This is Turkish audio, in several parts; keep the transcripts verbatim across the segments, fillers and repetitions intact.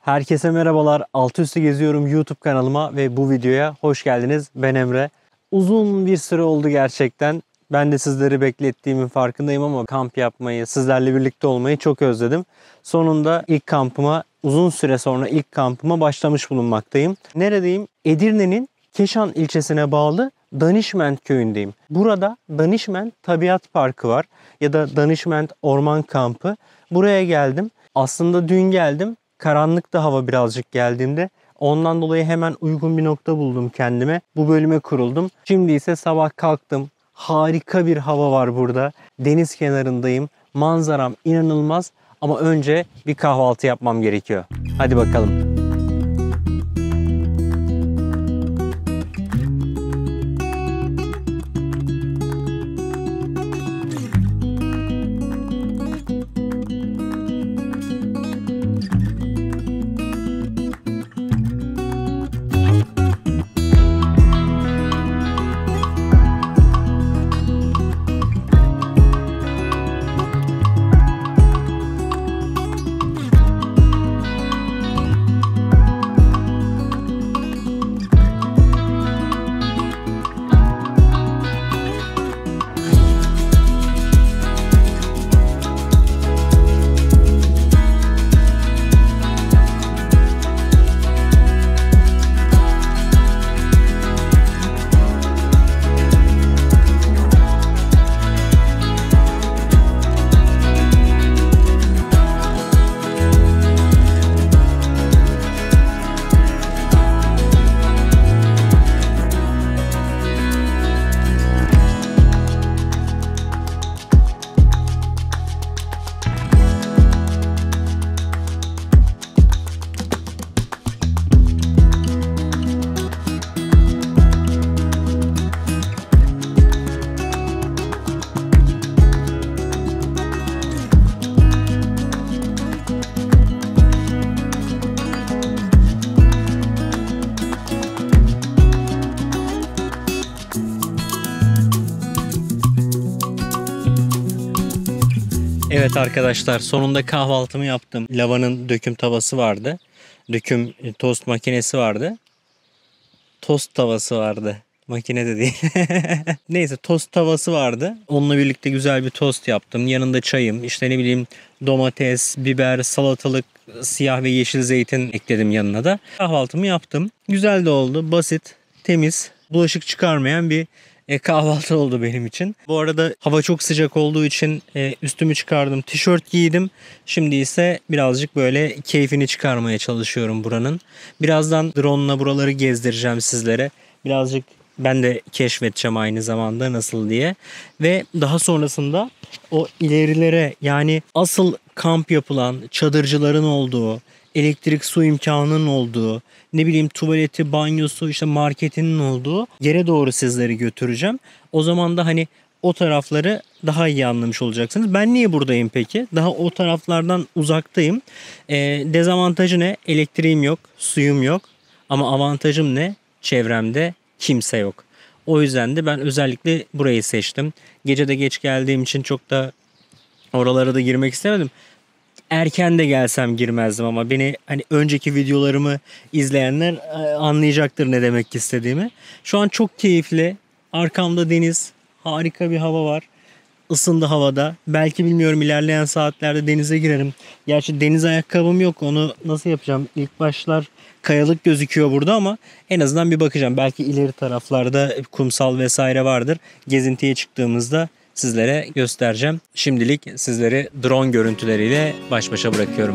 Herkese merhabalar. Altı üstü geziyorum YouTube kanalıma ve bu videoya hoş geldiniz. Ben Emre. Uzun bir süre oldu gerçekten. Ben de sizleri beklettiğimin farkındayım ama kamp yapmayı, sizlerle birlikte olmayı çok özledim. Sonunda ilk kampıma, uzun süre sonra ilk kampıma başlamış bulunmaktayım. Neredeyim? Edirne'nin Keşan ilçesine bağlı Danişment köyündeyim. Burada Danişment Tabiat Parkı var ya da Danişment Orman Kampı. Buraya geldim. Aslında dün geldim. Karanlıktı hava birazcık geldiğimde. Ondan dolayı hemen uygun bir nokta buldum kendime. Bu bölüme kuruldum. Şimdi ise sabah kalktım. Harika bir hava var burada. Deniz kenarındayım. Manzaram inanılmaz. Ama önce bir kahvaltı yapmam gerekiyor. Hadi bakalım. Evet arkadaşlar, sonunda kahvaltımı yaptım. Lavanın döküm tavası vardı. Döküm tost makinesi vardı. Tost tavası vardı. Makine de değil. Neyse, tost tavası vardı. Onunla birlikte güzel bir tost yaptım. Yanında çayım, işte ne bileyim domates, biber, salatalık, siyah ve yeşil zeytin ekledim yanına da. Kahvaltımı yaptım. Güzel de oldu. Basit, temiz, bulaşık çıkarmayan bir E, kahvaltı oldu benim için. Bu arada hava çok sıcak olduğu için e, üstümü çıkardım. Tişört giydim. Şimdi ise birazcık böyle keyfini çıkarmaya çalışıyorum buranın. Birazdan drone'la buraları gezdireceğim sizlere. Birazcık ben de keşfedeceğim aynı zamanda nasıl diye. Ve daha sonrasında o ilerilere, yani asıl kamp yapılan çadırcıların olduğu, elektrik su imkanının olduğu, ne bileyim tuvaleti, banyosu, işte marketinin olduğu yere doğru sizleri götüreceğim. O zaman da hani o tarafları daha iyi anlamış olacaksınız. Ben niye buradayım peki? Daha o taraflardan uzaktayım. Ee, dezavantajı ne? Elektriğim yok, suyum yok. Ama avantajım ne? Çevremde kimse yok. O yüzden de ben özellikle burayı seçtim. Gece de geç geldiğim için çok da oralara da girmek istemedim. Erken de gelsem girmezdim ama beni hani önceki videolarımı izleyenler anlayacaktır ne demek istediğimi. Şu an çok keyifli. Arkamda deniz. Harika bir hava var. Isındı havada. Belki bilmiyorum, ilerleyen saatlerde denize girerim. Gerçi deniz ayakkabım yok. Onu nasıl yapacağım? İlk başlar kayalık gözüküyor burada ama en azından bir bakacağım. Belki ileri taraflarda kumsal vesaire vardır. Gezintiye çıktığımızda sizlere göstereceğim. Şimdilik sizleri drone görüntüleriyle baş başa bırakıyorum.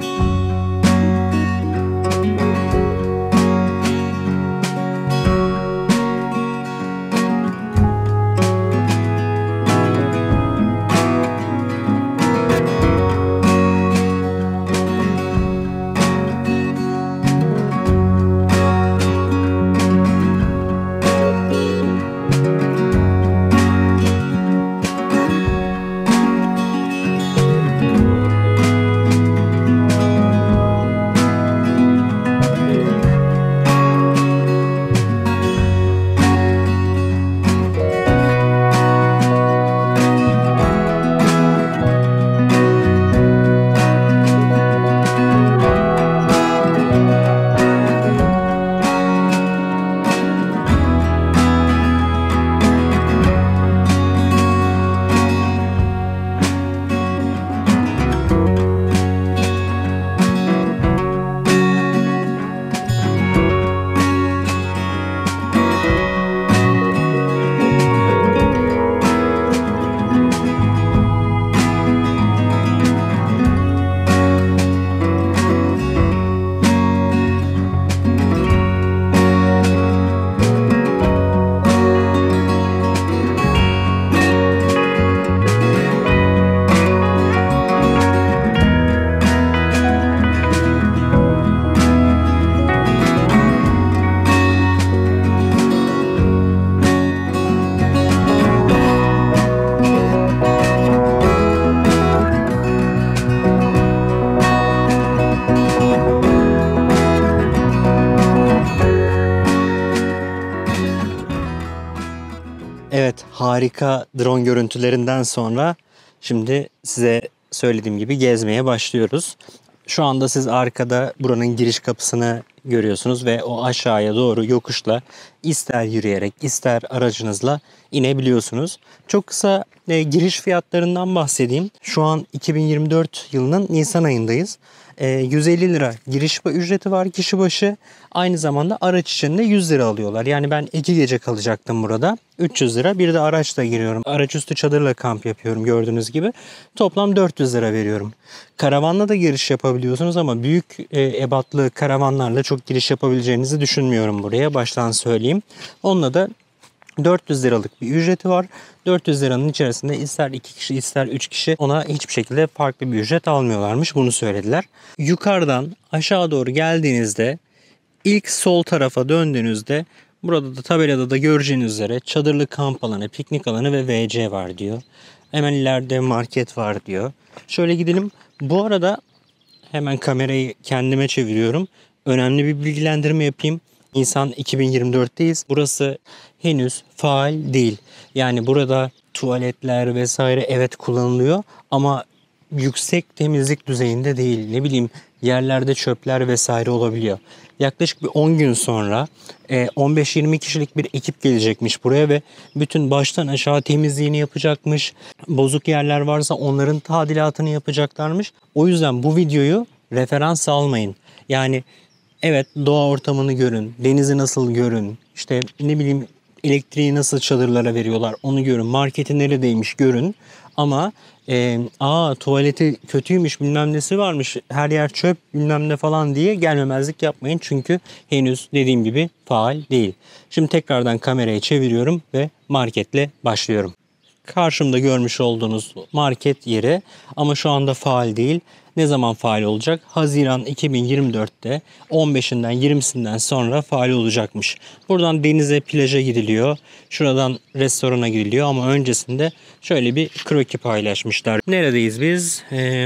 Evet, harika drone görüntülerinden sonra şimdi size söylediğim gibi gezmeye başlıyoruz. Şu anda siz arkada buranın giriş kapısını görüyorsunuz ve o aşağıya doğru yokuşla ister yürüyerek ister aracınızla inebiliyorsunuz. Çok kısa e, giriş fiyatlarından bahsedeyim. Şu an iki bin yirmi dört yılının Nisan ayındayız. E, yüz elli lira giriş ücreti var kişi başı. Aynı zamanda araç için de yüz lira alıyorlar. Yani ben iki gece kalacaktım burada. üç yüz lira. Bir de araçla giriyorum. Araç üstü çadırla kamp yapıyorum gördüğünüz gibi. Toplam dört yüz lira veriyorum. Karavanla da giriş yapabiliyorsunuz ama büyük e, ebatlı karavanlarla çok giriş yapabileceğinizi düşünmüyorum buraya. Baştan söyleyeyim. Onunla da dört yüz liralık bir ücreti var. dört yüz liranın içerisinde ister iki kişi ister üç kişi ona hiçbir şekilde farklı bir ücret almıyorlarmış. Bunu söylediler. Yukarıdan aşağı doğru geldiğinizde ilk sol tarafa döndüğünüzde burada da tabelada da göreceğiniz üzere çadırlı kamp alanı, piknik alanı ve V C var diyor. Hemen ileride market var diyor. Şöyle gidelim. Bu arada hemen kamerayı kendime çeviriyorum. Önemli bir bilgilendirme yapayım. Nisan iki bin yirmi dörtteyiz. Burası henüz faal değil. Yani burada tuvaletler vesaire evet kullanılıyor ama yüksek temizlik düzeyinde değil. Ne bileyim yerlerde çöpler vesaire olabiliyor. Yaklaşık bir on gün sonra on beş yirmi kişilik bir ekip gelecekmiş buraya ve bütün baştan aşağı temizliğini yapacakmış. Bozuk yerler varsa onların tadilatını yapacaklarmış. O yüzden bu videoyu referans almayın. Yani evet, doğa ortamını görün, denizi nasıl görün, işte ne bileyim elektriği nasıl çadırlara veriyorlar onu görün, marketin neredeymiş görün. Ama e, aa tuvaleti kötüymüş bilmem nesi varmış her yer çöp bilmem ne falan diye gelmemezlik yapmayın. Çünkü henüz dediğim gibi faal değil. Şimdi tekrardan kamerayı çeviriyorum ve marketle başlıyorum. Karşımda görmüş olduğunuz market yeri ama şu anda faal değil. Ne zaman faal olacak? Haziran iki bin yirmi dörtte on beşinden yirmisinden sonra faal olacakmış. Buradan denize, plaja gidiliyor. Şuradan restorana gidiliyor ama öncesinde şöyle bir kroki paylaşmışlar. Neredeyiz biz? Ee,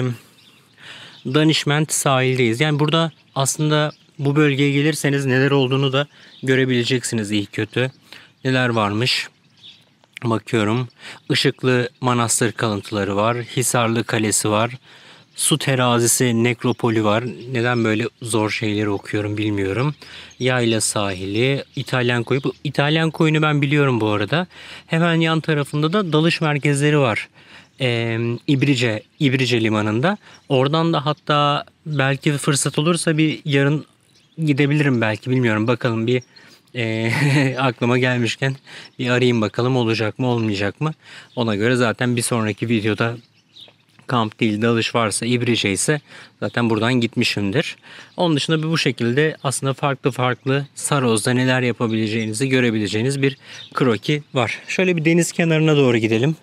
Danişment sahildeyiz. Yani burada aslında bu bölgeye gelirseniz neler olduğunu da görebileceksiniz iyi kötü. Neler varmış? Bakıyorum. Işıklı manastır kalıntıları var. Hisarlı kalesi var. Su terazisi nekropoli var. Neden böyle zor şeyleri okuyorum bilmiyorum. Yayla sahili, İtalyan koyu. Bu İtalyan koyunu ben biliyorum bu arada. Hemen yan tarafında da dalış merkezleri var. Ee, İbrice, İbrice limanında. Oradan da hatta belki fırsat olursa bir yarın gidebilirim belki bilmiyorum. Bakalım bir e, aklıma gelmişken bir arayayım bakalım olacak mı olmayacak mı. Ona göre zaten bir sonraki videoda kamp değil dalış varsa İbrice ise zaten buradan gitmişimdir. Onun dışında bu şekilde aslında farklı farklı Saroz'da neler yapabileceğinizi görebileceğiniz bir kroki var. Şöyle bir deniz kenarına doğru gidelim.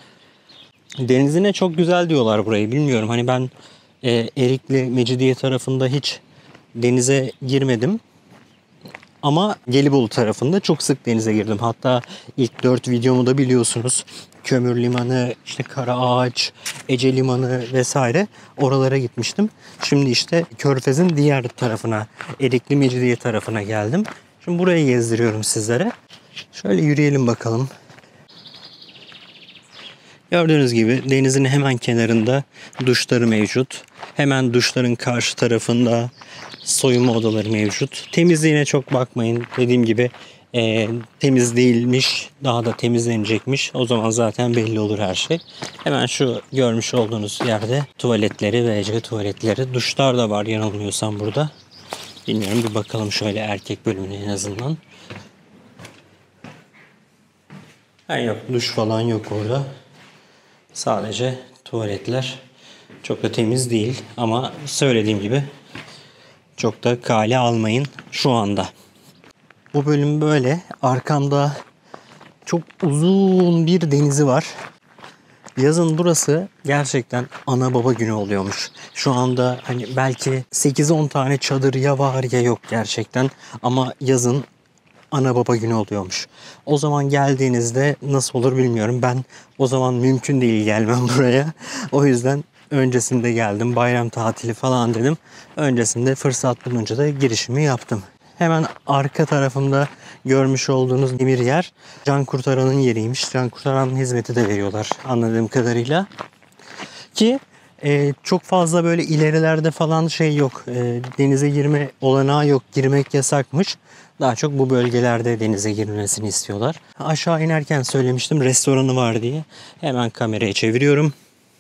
Denizine çok güzel diyorlar burayı bilmiyorum. Hani ben e, Erikli Mecidiye tarafında hiç denize girmedim. Ama Gelibolu tarafında çok sık denize girdim. Hatta ilk dört videomu da biliyorsunuz. Kömür Limanı, işte Karaağaç, Ece Limanı vesaire oralara gitmiştim. Şimdi işte Körfez'in diğer tarafına, Erikli Mecidiye tarafına geldim. Şimdi burayı gezdiriyorum sizlere. Şöyle yürüyelim bakalım. Gördüğünüz gibi denizin hemen kenarında duşları mevcut. Hemen duşların karşı tarafında soyunma odaları mevcut. Temizliğine çok bakmayın. Dediğim gibi e, temiz değilmiş. Daha da temizlenecekmiş. O zaman zaten belli olur her şey. Hemen şu görmüş olduğunuz yerde tuvaletleri, V C tuvaletleri. Duşlar da var yanılmıyorsam burada. Bilmiyorum, bir bakalım şöyle erkek bölümüne en azından. Ha, yok, duş falan yok orada. Sadece tuvaletler. Çok da temiz değil ama söylediğim gibi çok da kale almayın şu anda. Bu bölüm böyle. Arkamda çok uzun bir denizi var. Yazın burası gerçekten ana baba günü oluyormuş. Şu anda hani belki sekiz on tane çadır ya var ya yok gerçekten. Ama yazın ana baba günü oluyormuş. O zaman geldiğinizde nasıl olur bilmiyorum. Ben o zaman mümkün değil gelmem buraya. O yüzden öncesinde geldim. Bayram tatili falan dedim. Öncesinde fırsat bulunca da girişimi yaptım. Hemen arka tarafımda görmüş olduğunuz demir yer can kurtaranın yeriymiş. Can kurtaran hizmeti de veriyorlar anladığım kadarıyla. Ki e, çok fazla böyle ilerilerde falan şey yok. E, denize girme olanağı yok. Girmek yasakmış. Daha çok bu bölgelerde denize girilmesini istiyorlar. Aşağı inerken söylemiştim restoranı var diye. Hemen kamerayı çeviriyorum.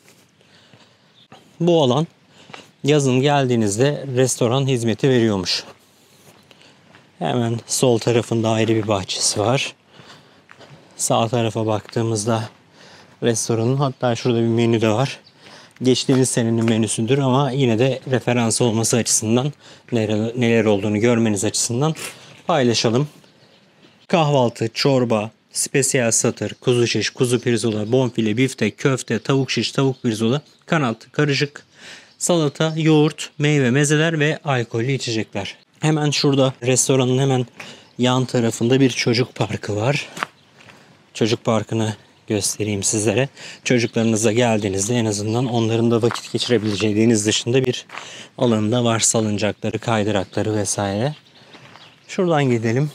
Bu alan yazın geldiğinizde restoran hizmeti veriyormuş. Hemen sol tarafında ayrı bir bahçesi var. Sağ tarafa baktığımızda restoranın, hatta şurada bir menü de var. Geçtiğimiz senenin menüsüdür ama yine de referans olması açısından, neler, neler olduğunu görmeniz açısından paylaşalım. Kahvaltı, çorba, spesiyel satır, kuzu şiş, kuzu pirzola, bonfile, biftek, köfte, tavuk şiş, tavuk pirzola, kanat, karışık, salata, yoğurt, meyve, mezeler ve alkollü içecekler. Hemen şurada restoranın hemen yan tarafında bir çocuk parkı var. Çocuk parkını göstereyim sizlere. Çocuklarınızla geldiğinizde en azından onların da vakit geçirebileceği deniz dışında bir alanında var. Salıncakları, kaydırakları vesaire. Şuradan gidelim.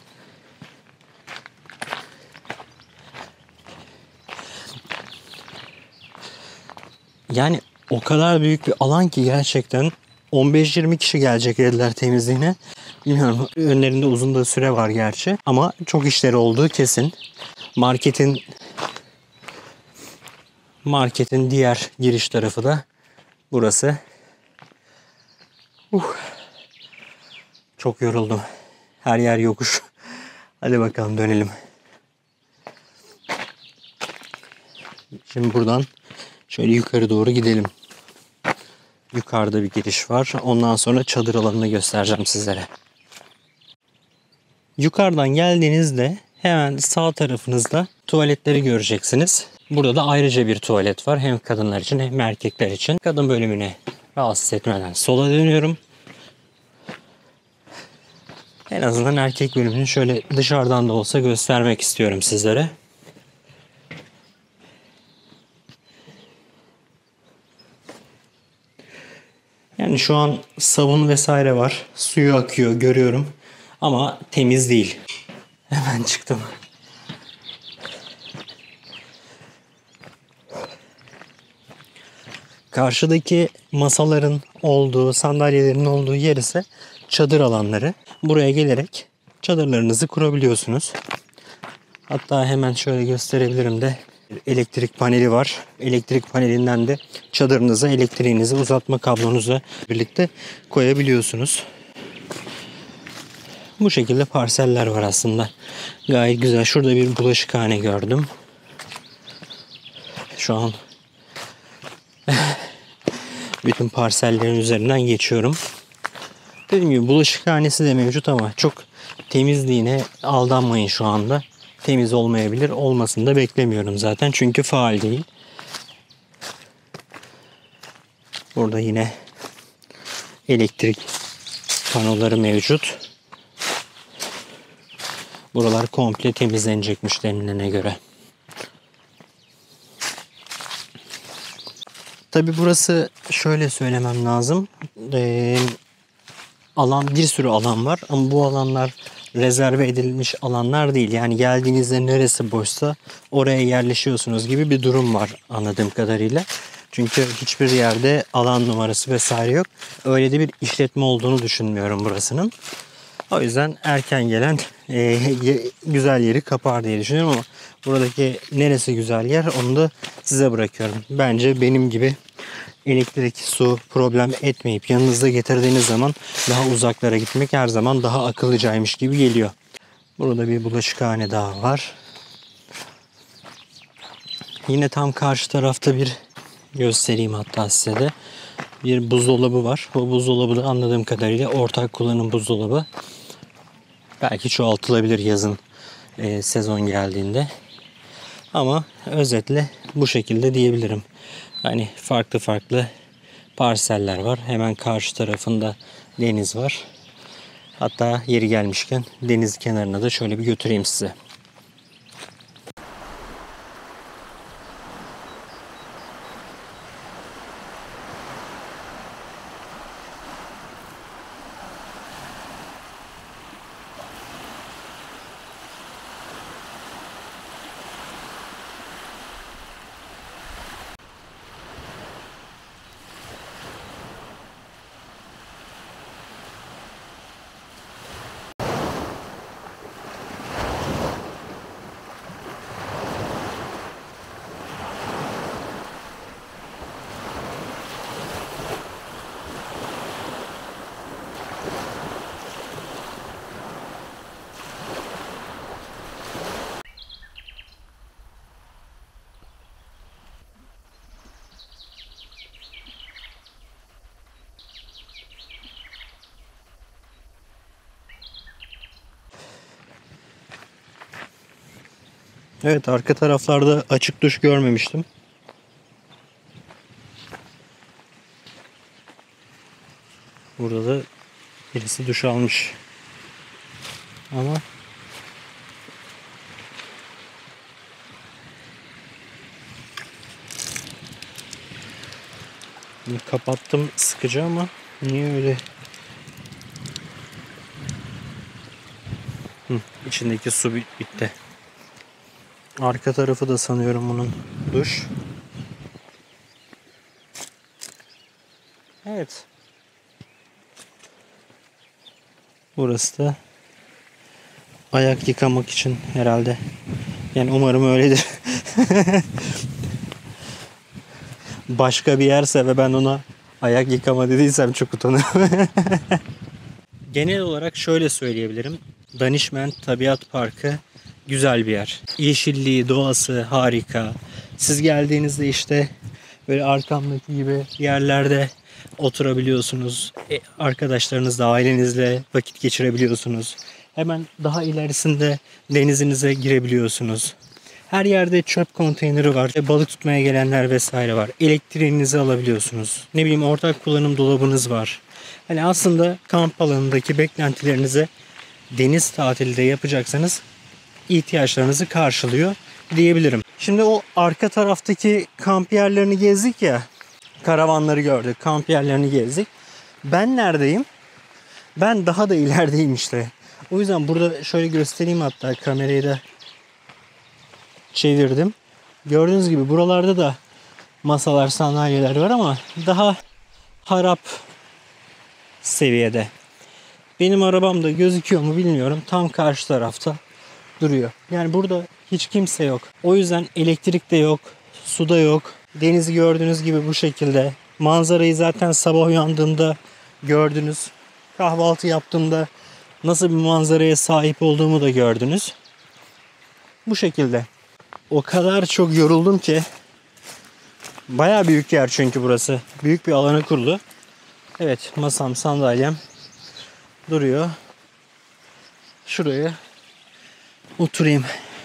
Yani o kadar büyük bir alan ki gerçekten on beş yirmi kişi gelecek dediler temizliğine. Bilmiyorum, önlerinde uzun da süre var gerçi ama çok işleri olduğu kesin. Marketin marketin diğer giriş tarafı da burası. Uh, çok yoruldum. Her yer yokuş. Hadi bakalım dönelim. Şimdi buradan şöyle yukarı doğru gidelim. Yukarıda bir giriş var. Ondan sonra çadır alanını göstereceğim sizlere. Yukarıdan geldiğinizde hemen sağ tarafınızda tuvaletleri göreceksiniz. Burada da ayrıca bir tuvalet var. Hem kadınlar için hem erkekler için. Kadın bölümüne rahatsız etmeden sola dönüyorum. En azından erkek bölümünü şöyle dışarıdan da olsa göstermek istiyorum sizlere. Yani şu an sabun vesaire var. Suyu akıyor görüyorum. Ama temiz değil. Hemen çıktım. Karşıdaki masaların olduğu, sandalyelerin olduğu yer ise çadır alanları. Buraya gelerek çadırlarınızı kurabiliyorsunuz. Hatta hemen şöyle gösterebilirim de, elektrik paneli var. Elektrik panelinden de çadırınıza elektriğinizi uzatma kablonuzla birlikte koyabiliyorsunuz. Bu şekilde parseller var aslında. Gayet güzel. Şurada bir bulaşıkhane gördüm. Şu an bütün parsellerin üzerinden geçiyorum. Dediğim gibi bulaşıkhanesi de mevcut ama çok temizliğine aldanmayın şu anda. Temiz olmayabilir. Olmasını da beklemiyorum zaten. Çünkü faal değil. Burada yine elektrik panoları mevcut. Buralar komple temizlenecekmiş denilene göre. Tabi burası şöyle söylemem lazım. Ee, alan bir sürü alan var ama bu alanlar rezerve edilmiş alanlar değil. Yani geldiğinizde neresi boşsa oraya yerleşiyorsunuz gibi bir durum var anladığım kadarıyla. Çünkü hiçbir yerde alan numarası vesaire yok. Öyle de bir işletme olduğunu düşünmüyorum burasının. O yüzden erken gelen e, güzel yeri kapar diye düşünüyorum ama buradaki neresi güzel yer onu da size bırakıyorum. Bence benim gibi elektrik, su problem etmeyip yanınızda getirdiğiniz zaman daha uzaklara gitmek her zaman daha akıllıcaymış gibi geliyor. Burada bir bulaşıkhane daha var. Yine tam karşı tarafta bir göstereyim hatta size de. Bir buzdolabı var. Bu buzdolabı da anladığım kadarıyla ortak kullanım buzdolabı. Belki çoğaltılabilir yazın e, sezon geldiğinde. Ama özetle bu şekilde diyebilirim. Yani farklı farklı parseller var. Hemen karşı tarafında deniz var. Hatta yeri gelmişken deniz kenarına da şöyle bir götüreyim size. Evet, arka taraflarda açık duş görmemiştim. Burada da birisi duş almış. Ama kapattım sıkıcı ama niye öyle? Hı, içindeki su bitti. Arka tarafı da sanıyorum bunun duş. Evet. Burası da ayak yıkamak için herhalde. Yani umarım öyledir. Başka bir yerse ve ben ona ayak yıkama dediysem çok utanırım. Genel olarak şöyle söyleyebilirim. Danişment Tabiat Parkı güzel bir yer. Yeşilliği, doğası harika. Siz geldiğinizde işte böyle arkamdaki gibi yerlerde oturabiliyorsunuz. E, arkadaşlarınızla, ailenizle vakit geçirebiliyorsunuz. Hemen daha ilerisinde denizinize girebiliyorsunuz. Her yerde çöp konteyneri var. E, balık tutmaya gelenler vesaire var. Elektriğinizi alabiliyorsunuz. Ne bileyim, ortak kullanım dolabınız var. Hani aslında kamp alanındaki beklentilerinize deniz tatili de yapacaksanız ihtiyaçlarınızı karşılıyor diyebilirim. Şimdi o arka taraftaki kamp yerlerini gezdik ya. Karavanları gördük, kamp yerlerini gezdik. Ben neredeyim? Ben daha da ilerideyim işte. O yüzden burada şöyle göstereyim, hatta kamerayı da çevirdim. Gördüğünüz gibi buralarda da masalar, sandalyeler var ama daha harap seviyede. Benim arabam da gözüküyor mu bilmiyorum. Tam karşı tarafta duruyor. Yani burada hiç kimse yok. O yüzden elektrik de yok, su da yok. Denizi gördüğünüz gibi bu şekilde. Manzarayı zaten sabah uyandığımda gördünüz. Kahvaltı yaptığımda nasıl bir manzaraya sahip olduğumu da gördünüz. Bu şekilde. O kadar çok yoruldum ki. Bayağı büyük yer çünkü burası. Büyük bir alana kurulu. Evet, masam, sandalyem duruyor. Şuraya oturayım.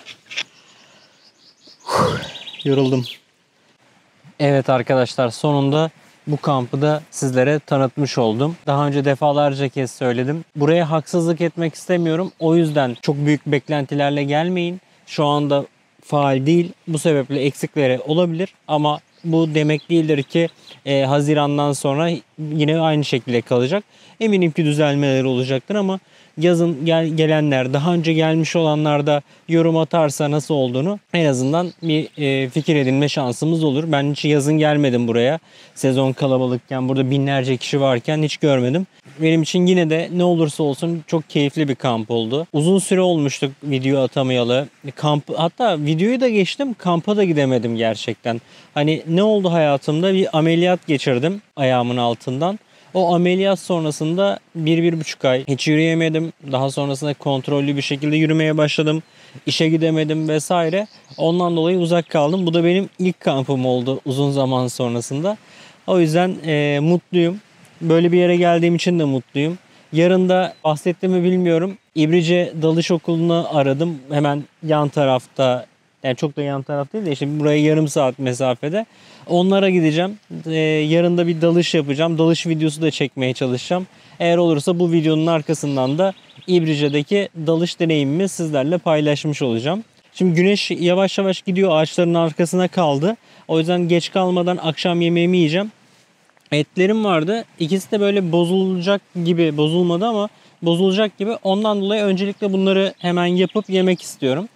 Yoruldum. Evet arkadaşlar, sonunda bu kampı da sizlere tanıtmış oldum. Daha önce defalarca kez söyledim. Buraya haksızlık etmek istemiyorum. O yüzden çok büyük beklentilerle gelmeyin. Şu anda faal değil. Bu sebeple eksikleri olabilir ama bu demek değildir ki e, Haziran'dan sonra yine aynı şekilde kalacak. Eminim ki düzelmeler olacaktır ama yazın gel, gelenler, daha önce gelmiş olanlar da yorum atarsa nasıl olduğunu en azından bir e, fikir edinme şansımız olur. Ben hiç yazın gelmedim buraya. Sezon kalabalıkken, burada binlerce kişi varken hiç görmedim. Benim için yine de ne olursa olsun çok keyifli bir kamp oldu. Uzun süre olmuştuk video atamayalı. Kamp, hatta videoyu da geçtim, kampa da gidemedim gerçekten. Hani ne oldu hayatımda? Bir ameliyat geçirdim ayağımın altından. O ameliyat sonrasında bir, bir buçuk ay hiç yürüyemedim. Daha sonrasında kontrollü bir şekilde yürümeye başladım. İşe gidemedim vesaire. Ondan dolayı uzak kaldım. Bu da benim ilk kampım oldu uzun zaman sonrasında. O yüzden e, mutluyum. Böyle bir yere geldiğim için de mutluyum. Yarın da bahsettim mi bilmiyorum. İbrice Dalış Okulu'nu aradım. Hemen yan tarafta. Yani çok da yan taraf değil de işte buraya yarım saat mesafede. Onlara gideceğim. Ee, yarın da bir dalış yapacağım. Dalış videosu da çekmeye çalışacağım. Eğer olursa bu videonun arkasından da İbrice'deki dalış deneyimimi sizlerle paylaşmış olacağım. Şimdi güneş yavaş yavaş gidiyor. Ağaçların arkasına kaldı. O yüzden geç kalmadan akşam yemeğimi yiyeceğim. Etlerim vardı. İkisi de böyle bozulacak gibi, bozulmadı ama bozulacak gibi. Ondan dolayı öncelikle bunları hemen yapıp yemek istiyorum.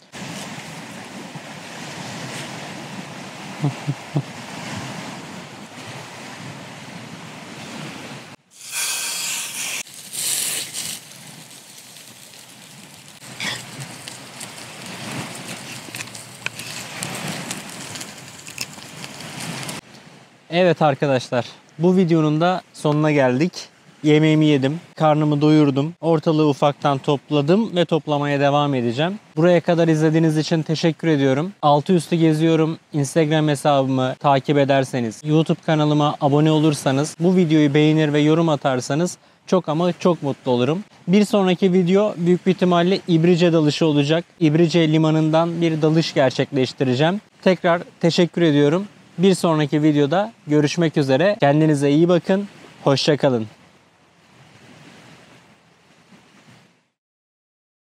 Evet arkadaşlar, bu videonun da sonuna geldik. Yemeğimi yedim, karnımı doyurdum, ortalığı ufaktan topladım ve toplamaya devam edeceğim. Buraya kadar izlediğiniz için teşekkür ediyorum. Altı üstü geziyorum. Instagram hesabımı takip ederseniz, YouTube kanalıma abone olursanız, bu videoyu beğenir ve yorum atarsanız çok ama çok mutlu olurum. Bir sonraki video büyük bir ihtimalle İbrice dalışı olacak. İbrice limanından bir dalış gerçekleştireceğim. Tekrar teşekkür ediyorum. Bir sonraki videoda görüşmek üzere. Kendinize iyi bakın. Hoşça kalın.